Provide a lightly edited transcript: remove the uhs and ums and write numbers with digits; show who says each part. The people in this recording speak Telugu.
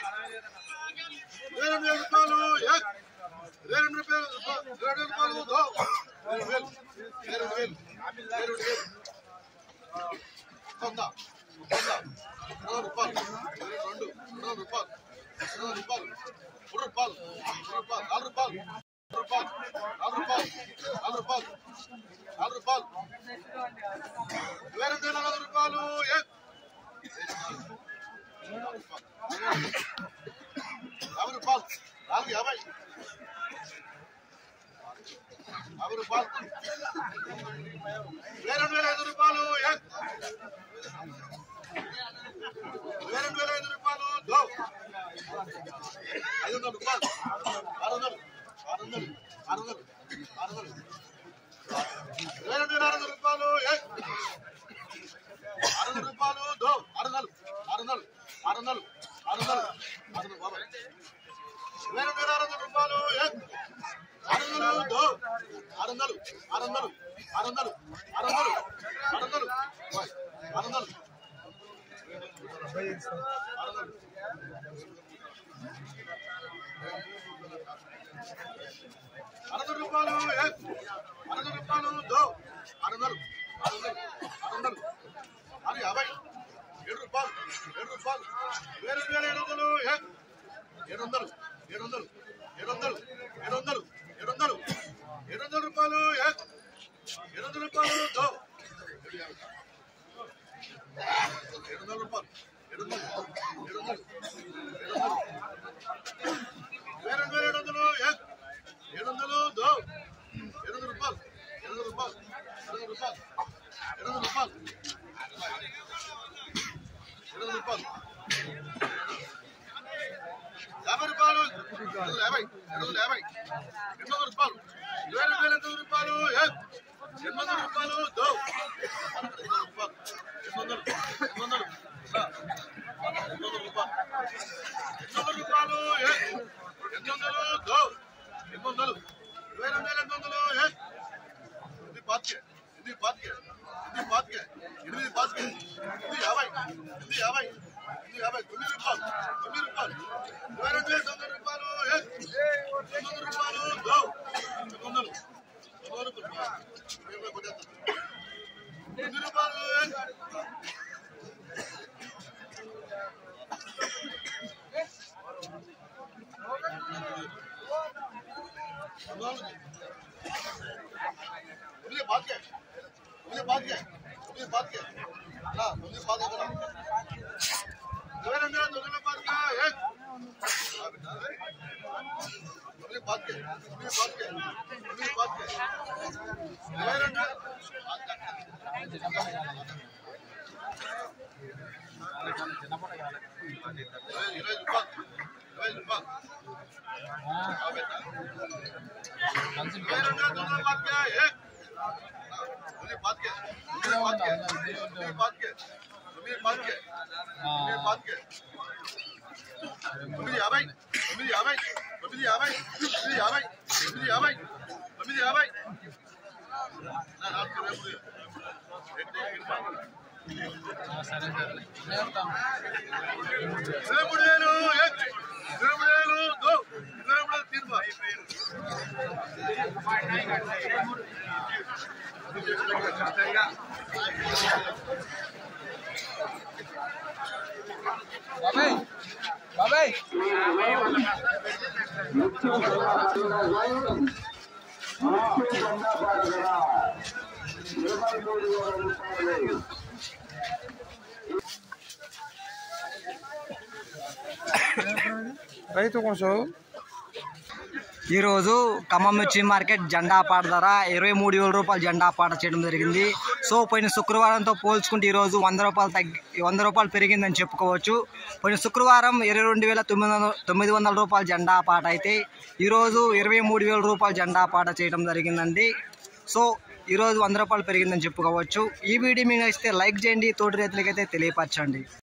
Speaker 1: ఈ రోజు ఖమ్మం మిర్చి మార్కెట్ జెండా పాట ధర 23,000 రూపాయలు జెండా పాట చేయడం జరిగింది. సో పోయిన శుక్రవారంతో పోల్చుకుంటే ఈ రోజు 100 రూపాయలు 100 రూపాయలు పెరిగిందని చెప్పుకోవచ్చు. పోయిన శుక్రవారం 22,900 రూపాయలు జెండా పాట అయితే ఈ రోజు 23,000 రూపాయలు జెండా పాట చేయడం జరిగిందండి. సో ఈ రోజు 100 రూపాయలు పెరిగిందని చెప్పుకోవచ్చు. ఈ వీడియో మీకు నచ్చితే లైక్ చేయండి, తోటి రైతులకైతే తెలియపరచండి.